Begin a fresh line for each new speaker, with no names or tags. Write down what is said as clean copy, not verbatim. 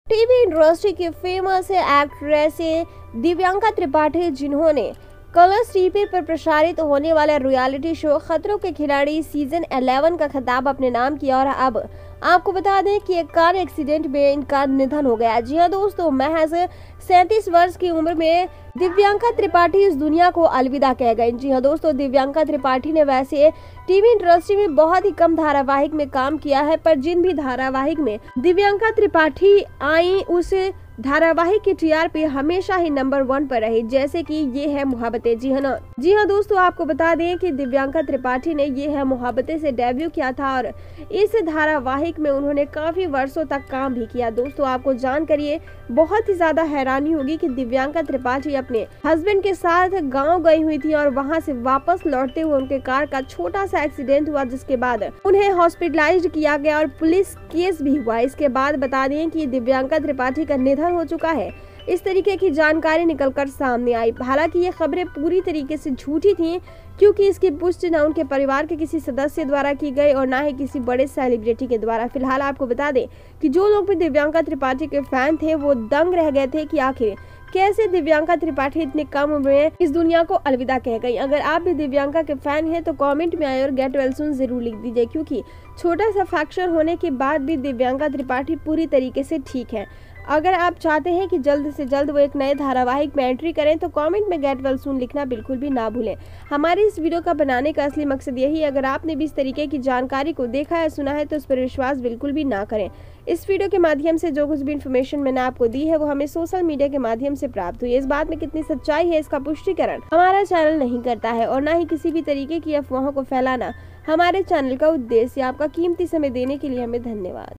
TV industry की famous actress Divyanka Tripathi, जिन्होंने Colors TV पर प्रसारित होने वाले रियलिटी शो खतरों के खिलाड़ी सीजन 11 का खिताब अपने नाम किया और अब आपको बता दें कि एक कार एक्सीडेंट में इनका निधन हो गया। जी हां दोस्तों, महज 37 वर्ष की उम्र में दिव्यांका त्रिपाठी इस दुनिया को अलविदा कह गए। जी हां दोस्तों, दिव्यांका त्रिपाठी ने वैसे टीवी इंडस्ट्री में बहुत ही कम धारावाहिक में काम किया है, पर जिन भी धारावाहिक में दिव्यांका त्रिपाठी आई उस धारावाहिक की टीआरपी हमेशा ही नंबर 1 पर रही, जैसे कि ये है मोहब्बतें। जी हाँ दोस्तों, आपको बता दें कि दिव्यांका त्रिपाठी ने ये है मोहब्बतें से डेब्यू किया था और इस धारावाहिक में उन्होंने काफी वर्षों तक काम भी किया। दोस्तों, आपको जानकर ये बहुत ही ज्यादा हैरानी होगी कि दिव्यांका त्रिपाठी अपने हस्बैंड के साथ गाँव गई हुई थी और वहाँ से वापस लौटते हुए उनके कार का छोटा सा एक्सीडेंट हुआ, जिसके बाद उन्हें हॉस्पिटलाइज्ड किया गया और पुलिस केस भी हुआ। इसके बाद बता दें कि दिव्यांका त्रिपाठी का निधन हो चुका है, इस तरीके की जानकारी निकलकर सामने आई। हालांकि ये खबरें पूरी तरीके से झूठी थीं, क्योंकि इसकी पुष्टि न उनके परिवार के किसी सदस्य द्वारा की गई और न ही किसी बड़े सेलिब्रिटी के द्वारा। फिलहाल आपको बता दें कि जो लोग भी दिव्यांका त्रिपाठी के फैन थे वो दंग रह गए थे कि आखिर कैसे दिव्यांका त्रिपाठी इतनी कम उम्र में इस दुनिया को अलविदा कह गई। अगर आप भी दिव्यांका के फैन हैं तो कमेंट में आए और गेट वेल सून जरूर लिख दीजिए, क्योंकि छोटा सा फ्रैक्चर होने के बाद भी दिव्यांका त्रिपाठी पूरी तरीके से ठीक है। अगर आप चाहते हैं कि जल्द से जल्द वो एक नए धारावाहिक में एंट्री करें तो कमेंट में गेट वेल सून लिखना बिल्कुल भी ना भूलें। हमारे इस वीडियो का बनाने का असली मकसद यही है, अगर आपने भी इस तरीके की जानकारी को देखा है, सुना है तो उस पर विश्वास बिल्कुल भी ना करें। इस वीडियो के माध्यम से जो कुछ भी इन्फॉर्मेशन मैंने आपको दी है वो हमें सोशल मीडिया के माध्यम से प्राप्त हुई है। इस बात में कितनी सच्चाई है इसका पुष्टिकरण हमारा चैनल नहीं करता है और न ही किसी भी तरीके की अफवाहों को फैलाना हमारे चैनल का उद्देश्य। आपका कीमती समय देने के लिए हमें धन्यवाद।